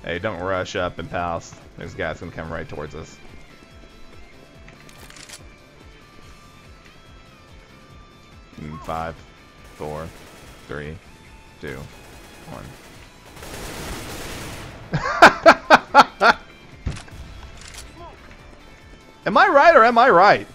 Hey, don't rush up and past. This guy's gonna come right towards us. In 5, 4, 3, 2, 1. Am I right or am I right?